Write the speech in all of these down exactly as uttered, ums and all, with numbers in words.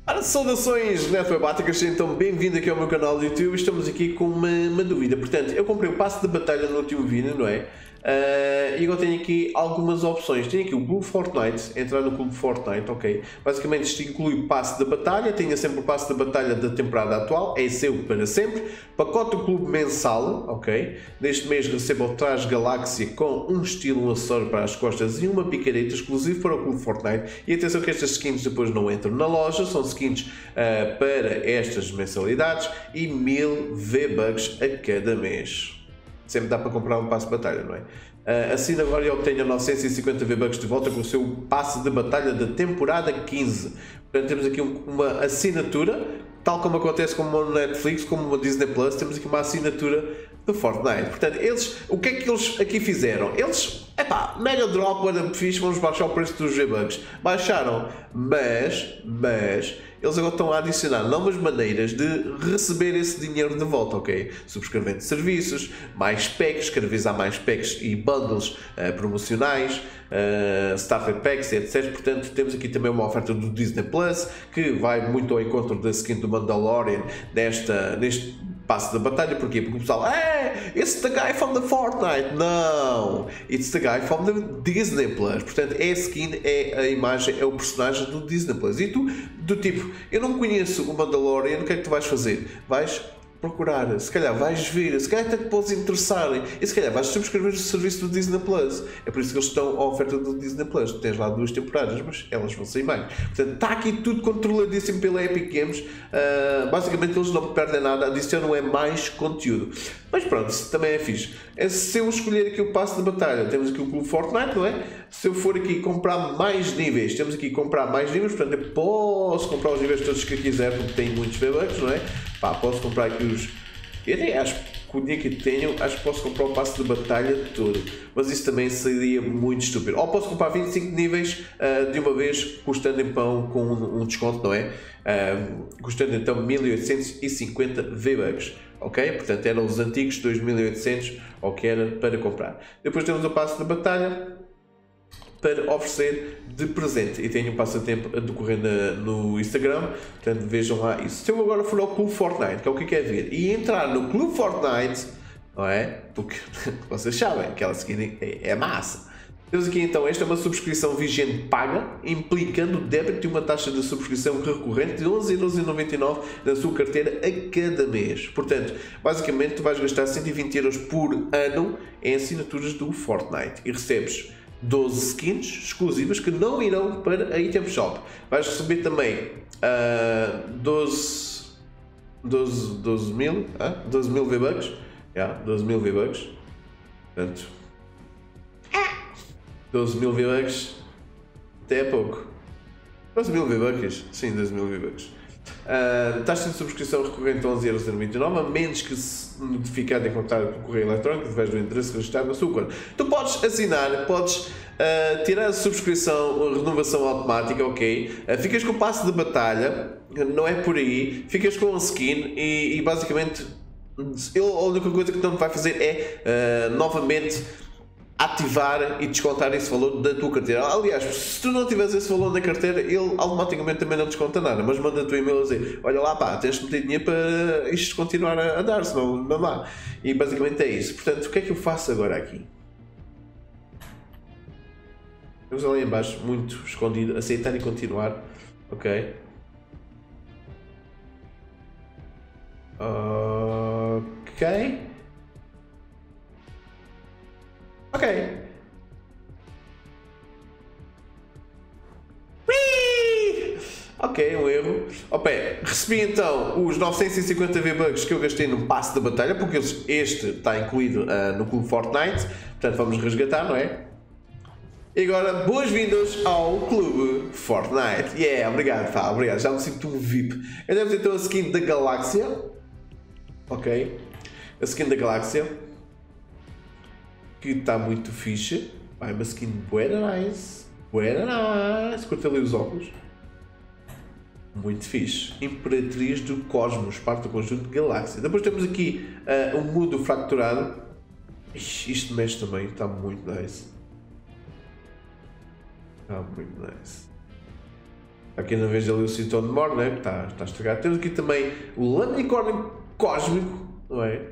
Ora, saudações netwebáticas, então bem-vindo aqui ao meu canal do YouTube. Estamos aqui com uma, uma dúvida. Portanto, eu comprei o passe de batalha no último vídeo, não é? Uh, e agora tenho aqui algumas opções. Tenho aqui o Clube Fortnite, entrar no Clube Fortnite, ok? Basicamente isto inclui o passe de batalha, tenho sempre o passe de batalha da temporada atual, é seu para sempre. Pacote do clube mensal, ok? Neste mês recebo o traje Galáxia com um estilo, um acessório para as costas e uma picareta exclusivo para o Clube Fortnite. E atenção que estas skins depois não entram na loja, são skins uh, para estas mensalidades e mil V-Bucks a cada mês. Sempre dá para comprar um passe de batalha, não é? Uh, assim agora eu obtenho novecentos e cinquenta V-Bucks de volta com o seu passe de batalha da temporada quinze. Portanto, temos aqui um, uma assinatura, tal como acontece com o Netflix, como o Disney Plus, temos aqui uma assinatura do Fortnite. Portanto, eles, o que é que eles aqui fizeram? Eles, epá, mega drop, era fixe, vamos baixar o preço dos V-Bucks. Baixaram, mas, mas, eles agora estão a adicionar novas maneiras de receber esse dinheiro de volta, ok? Subscrevendo serviços, mais packs, cada vez há mais packs e bundles uh, promocionais, uh, starter packs, etcétera. Portanto, temos aqui também uma oferta do Disney Plus, que vai muito ao encontro da skin do Mandalorian nesta, neste passo da batalha. Porquê? Porque o pessoal, é, it's the guy from the Fortnite. Não, it's the guy from the Disney Plus. Portanto, é a skin, é a imagem, é o personagem do Disney Plus. E tu, do tipo, eu não conheço o Mandalorian, o que é que tu vais fazer? Vais procurar, se calhar vais ver, se calhar até te podes interessar e se calhar vais subscrever o serviço do Disney Plus. É por isso que eles estão à oferta do Disney Plus. Tu tens lá duas temporadas, mas elas vão sair mais. Portanto, está aqui tudo controladíssimo pela Epic Games. Uh, basicamente eles não perdem nada, adicionam é mais conteúdo. Mas pronto, isso também é fixe. É, se eu escolher aqui o passe de batalha, temos aqui o Clube Fortnite, não é? Se eu for aqui comprar mais níveis, temos aqui comprar mais níveis, portanto eu posso comprar os níveis todos que eu quiser, porque tenho muitos V-Bucks, não é? Pá, posso comprar aqui os... Eu nem acho que o dia que tenho, acho que posso comprar o passe de batalha todo, mas isso também seria muito estúpido. Ou posso comprar vinte e cinco níveis uh, de uma vez, custando em pão com um, um desconto, não é? Uh, custando então mil e oitocentos e cinquenta V-Bucks, ok? Portanto, eram os antigos dois mil e oitocentos, ou que era para comprar. Depois temos o passe de batalha para oferecer de presente, e tenho um passatempo a decorrer na, no Instagram, portanto vejam lá isso. Se eu agora for ao Clube Fortnite, que é o que eu quero ver, e entrar no Clube Fortnite, não é? Porque vocês sabem, aquela skin é, é massa. Temos aqui então, esta é uma subscrição vigente paga, implicando débito de uma taxa de subscrição recorrente de onze euros e noventa e nove na sua carteira a cada mês. Portanto, basicamente tu vais gastar cento e vinte euros por ano em assinaturas do Fortnite e recebes doze skins exclusivas que não irão para a Item Shop. Vais receber também uh, doze, doze, doze mil, uh, doze mil V-Bucks. Yeah, doze mil V-Bucks. Portanto, doze mil V-Bucks até é pouco. doze mil V-Bucks? Sim, doze mil V-Bucks. Uh, taxa de subscrição recorrente onze euros e noventa e nove, a menos que se notificar de encontrar por correio eletrónico através do endereço registrado na sua conta. Tu podes assinar, podes uh, tirar a subscrição, a renovação automática, ok? Uh, ficas com o passe de batalha, não é por aí, ficas com a skin e, e basicamente ele, a única coisa que não vai fazer é uh, novamente ativar e descontar esse valor da tua carteira. Aliás, se tu não tiveres esse valor na carteira, ele automaticamente também não desconta nada, mas manda-te um e-mail a dizer, olha lá pá, tens de meter dinheiro para isto continuar a, a dar, senão não dá. E basicamente é isso. Portanto, o que é que eu faço agora aqui? Temos ali em baixo, muito escondido, aceitar e continuar, ok? Ok. Ok. Whee! Ok, um erro. Opa, recebi então os novecentos e cinquenta V-Bucks que eu gastei no passe da batalha, porque este está incluído uh, no Clube Fortnite, portanto vamos resgatar, não é? E agora, boas-vindas ao Clube Fortnite. Yeah, obrigado, pá, obrigado, já me sinto um V I P. Eu devo ter então a skin da Galáxia. Ok. A skin da Galáxia, que está muito fixe. Vai, uma skin buena nice. Buena nice. Curta ali os óculos. Muito fixe. Imperatriz do Cosmos, parte do conjunto de Galáxia. Depois temos aqui uh, um mundo fracturado. Ixi, isto mexe também, está muito nice. Está muito nice. Aqui na vez ali o Citone Mor, né? Está, está estragado. Temos aqui também o Lanicórnio Cósmico, não é?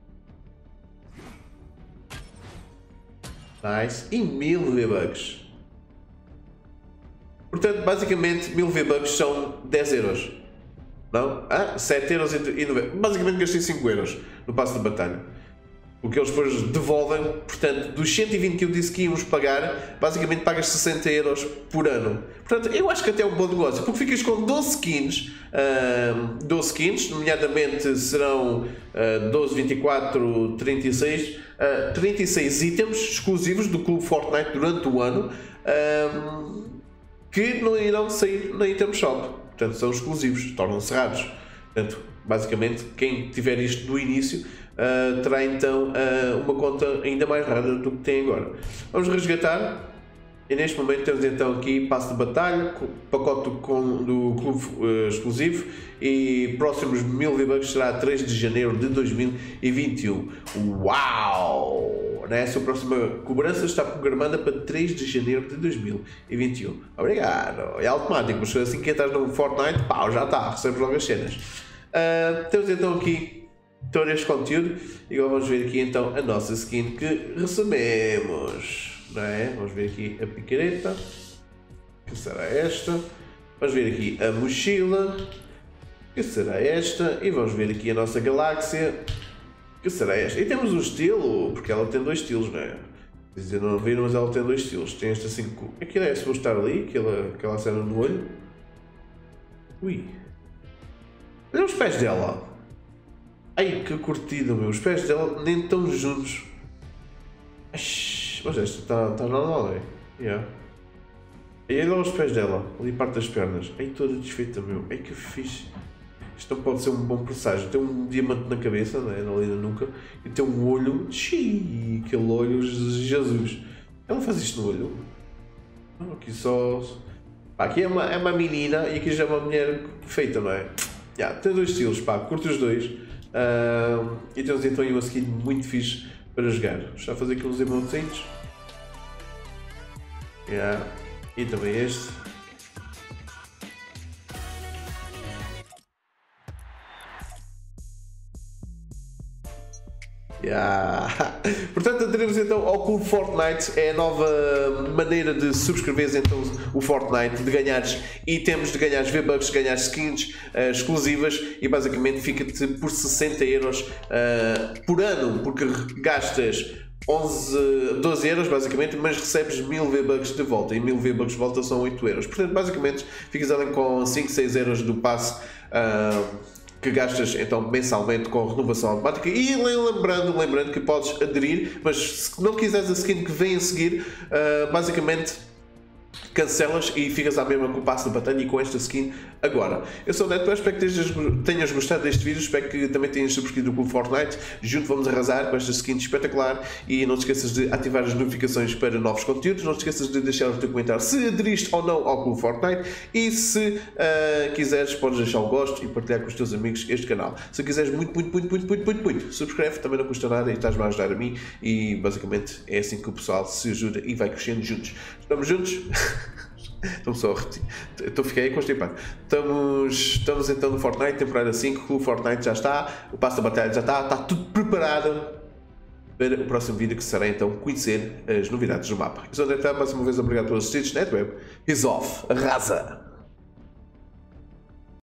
Nice. E mil V-Bucks. Portanto, basicamente, mil V-Bucks são dez euros. Não? Ah, sete euros e noventa. Basicamente gastei cinco euros no passo de batalha. Porque eles depois devolvem, portanto, dos cento e vinte que eu disse que íamos pagar, basicamente pagas sessenta euros por ano. Portanto, eu acho que até é um bom negócio, porque ficas com doze skins, uh, doze skins, nomeadamente serão uh, doze, vinte e quatro, trinta e seis, uh, trinta e seis itens exclusivos do Clube Fortnite durante o ano, uh, que não irão sair na Item Shop. Portanto, são exclusivos, tornam-se raros. Portanto, basicamente, quem tiver isto no início uh, terá então uh, uma conta ainda mais rara do que tem agora. Vamos resgatar. E neste momento temos então aqui passo de batalha, pacote do, do clube uh, exclusivo, e próximos mil V-Bucks será a três de janeiro de dois mil e vinte e um. Uau! Nessa próxima cobrança está programada para três de janeiro de dois mil e vinte e um. Obrigado! É automático, mas assim que entras no Fortnite, pau, já está, recebes logo as cenas. Uh, temos então aqui todo este conteúdo e agora vamos ver aqui então a nossa skin que recebemos. Não é? Vamos ver aqui a picareta, que será esta. Vamos ver aqui a mochila, que será esta. E vamos ver aqui a nossa galáxia, que será esta. E temos um estilo, porque ela tem dois estilos, não é? Quer dizer, não viram, mas ela tem dois estilos. Tem esta assim, aquilo é suposto estar ali, aquela, aquela cena no olho. Ui. Olha os pés dela. Ai, que curtido, meu. Os pés dela nem estão juntos. Mas esta está tá normal, é? Yeah. E olha os pés dela, ali parte das pernas. Ai, toda desfeita, meu. Ai, que fixe. Isto não pode ser um bom presságio. Tem um diamante na cabeça, né? Ali na nuca. E tem um olho. Xiii, aquele olho de Jesus. Ela faz isto no olho? Não, aqui só. Pá, aqui é uma, é uma menina e aqui já é uma mulher feita, não é? Yeah, tem dois estilos, pá, curto os dois. Uh, e temos então uma skin muito fixe para jogar. Já fazer aqui uns emotezinhos. Yeah. E também este. Yeah. Portanto, teremos então ao Clube Fortnite, é a nova maneira de subscreveres então o Fortnite, de ganhares itens, de ganhares V-Bucks, de ganhares skins uh, exclusivas, e basicamente fica-te por sessenta euros uh, por ano, porque gastas onze, doze euros basicamente, mas recebes mil V-Bucks de volta, e mil V-Bucks de volta são oito euros. Portanto, basicamente ficas ali com cinco, seis euros do passe uh, que gastas então mensalmente com renovação automática. E lembrando, lembrando que podes aderir, mas se não quiseres a skin que vem a seguir, uh, basicamente cancelas e ficas à mesma com o passo de batalha e com esta skin agora. Eu sou o Neto, espero que tenhas, tenhas gostado deste vídeo, espero que também tenhas subscrito o Clube Fortnite. Junto vamos arrasar com esta skin espetacular, e não te esqueças de ativar as notificações para novos conteúdos, não te esqueças de deixar o teu comentário se aderiste ou não ao Clube Fortnite, e se uh, quiseres podes deixar o gosto e partilhar com os teus amigos este canal. Se quiseres muito, muito, muito, muito, muito, muito, muito, subscreve, também não custa nada e estás-me a ajudar a mim, e basicamente é assim que o pessoal se ajuda e vai crescendo juntos. Estamos juntos? Estou só a repetir. Estou fiquei constipado. Estamos, estamos então no Fortnite, temporada cinco. O Fortnite já está, o passo da batalha já está, está tudo preparado para o próximo vídeo, que será então conhecer as novidades do mapa. Eu sou o Neto, mais uma vez obrigado por assistir. Netweb is off, arrasa!